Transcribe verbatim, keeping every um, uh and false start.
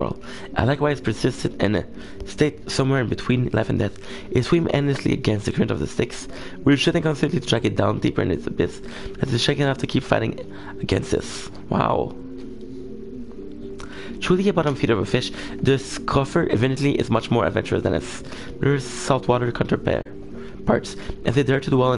I like why it's persistent in a state somewhere in between life and death. It swims endlessly against the current of the Styx. We're shooting constantly to drag it down deeper in its abyss, and it's shaking enough to keep fighting against this. Wow. Truly a bottom feeder of a fish, the scuffer evidently is much more adventurous than its saltwater counterparts, as they dare to dwell